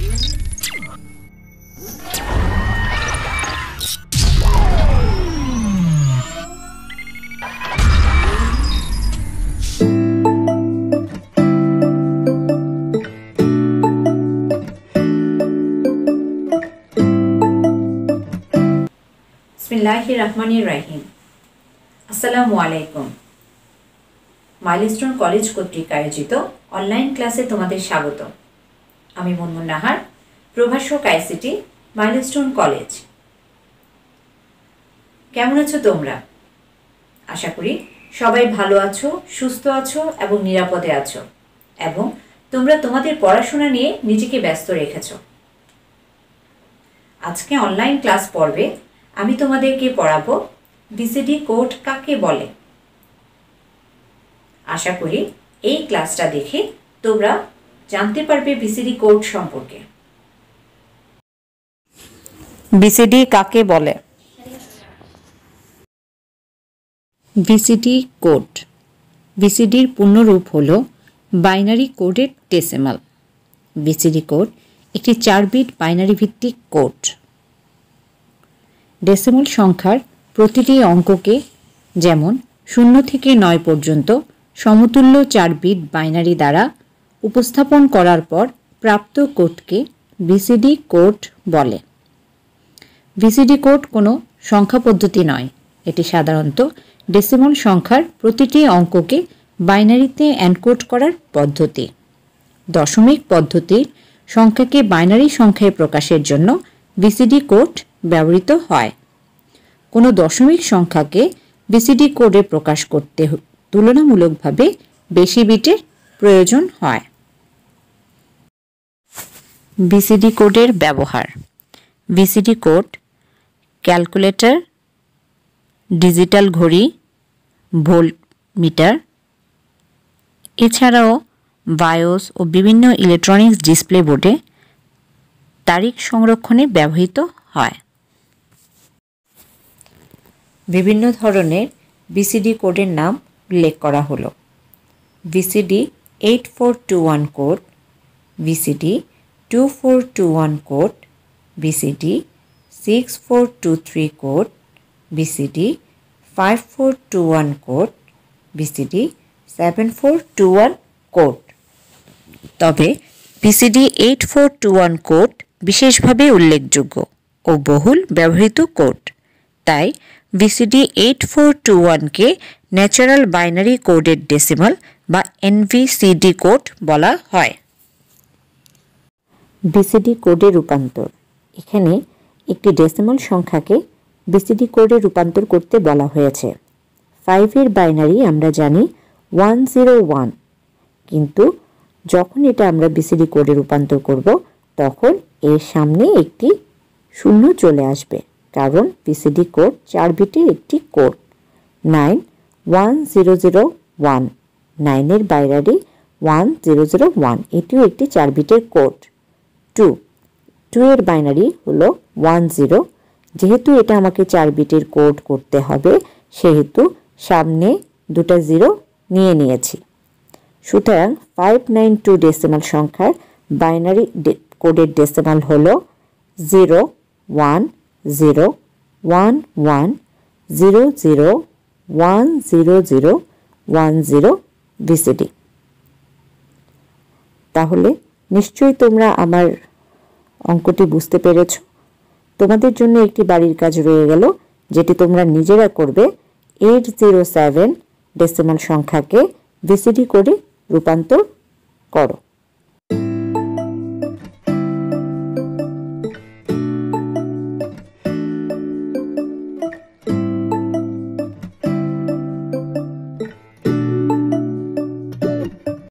बिस्मिल्लाहिर्रहमानिर्रहीम। अस्सलामु आलैकुम। Milestone college कर्तृक आयोजित अनलाइन क्लासे तुम्हादेर स्वागत। आमी मुनमुन नाहार, प्रभाषक आईसीटी, माइलस्टोन कलेज। केमन आछो तोमरा? आशा करी सबाई भालो आछो, सुस्थ आछो एबं निरापदे आछो एबं तोमरा तोमादेर पढ़ाशोना निये निजेके व्यस्त रेखेछो। आजके अनलाइन क्लास पर्वे आमी तोमादेरके पढ़ाबो बीसीडी कोड काके बोले। आशा करी এই ক্লাসটা দেখে তোমরা জানতে পারবে বিসিডি কোড সম্পর্কে। বিসিডি কাকে বলে? বিসিডি কোড, বিসিডির পূর্ণরূপ হলো বাইনারি কোডের ডেসিমাল। বিসিডি কোড একটি 4 বিট বাইনারি ভিত্তিক কোড। डेसिमल संख्यार प्रतिटी अंकके जेमन 0 থেকে 9 पर्यन्त समतुल्य 4 बिट बाइनारि द्वारा उपस्थापन करार पर प्राप्त कोडके बीसीडी कोड बोले। बीसीडी कोड कोनो संख्या पद्धति नय, एटी साधारणत डेसिमल संख्यार प्रतिटी अंकके बाइनारिते एनकोड करार पद्धति। दशमिक पद्धतिर संख्याके बाइनारि संख्याय प्रकाशेर जन्य बीसीडी कोड ব্যবহৃত হয়। কোনো দশমিক সংখ্যাকে বিসিডি কোডে প্রকাশ করতে তুলনামূলকভাবে বেশি বিটের প্রয়োজন হয়। বিসিডি কোডের ব্যবহার। বিসিডি কোড ক্যালকুলেটর, ডিজিটাল ঘড়ি, ভোল্টমিটার এছাড়াও বায়োস ও বিভিন্ন ইলেকট্রনিক্স ডিসপ্লে বোর্ডে তারিখ সংরক্ষণে ব্যবহৃত হয়। বিভিন্ন ধরনের বিসিডি কোডের নাম উল্লেখ করা হলো। BCD 8421 code, BCD 2421 code, BCD 6423 code, BCD 5421 code, BCD 7421 code. তবে বিসিডি 8421 কোড বিশেষভাবে উল্লেখযোগ্য ও বহুল ব্যবহৃত কোড। তাই বিসিডি 8421 কে ন্যাচারাল বাইনারি কোডের ডেসিমাল বা এনভিসিডি কোড বলা হয়। বিসিডি কোডে রূপান্তর। এখানে একটি ডেসিমাল সংখ্যাকে বিসিডি কোডে রূপান্তর করতে বলা হয়েছে। 5 এর বাইনারি আমরা জানি 101, কিন্তু যখন এটা আমরা বিসিডি কোডে রূপান্তর করব তখন এর সামনে একটি শূন্য চলে আসবে, কারণ বিসিডি কোড 4 বিটের একটি কোড। 91001, 9 এর বাইনারি 1001, এটিও একটি 4 বিটের কোড। 2 এর বাইনারি হলো 10, যেহেতু এটা আমাকে 4 বিটের কোড করতে হবে সেহেতু সামনে দুটো 0 নিয়ে নিয়েছি। সুতরাং 592 ডেসিমাল সংখ্যার বাইনারি কোডের ডেসিমাল হলো 0110010010010 বিসিডি। তাহলে নিশ্চয়ই তোমরা আমার অঙ্কটি বুঝতে পেরেছ। তোমাদের জন্য একটি বাড়ির কাজ রয়ে গেল, যেটি তোমরা নিজেরা করবে। 807 ডেসিমাল সংখ্যাকে বিসিডি কোডে রূপান্তর করো।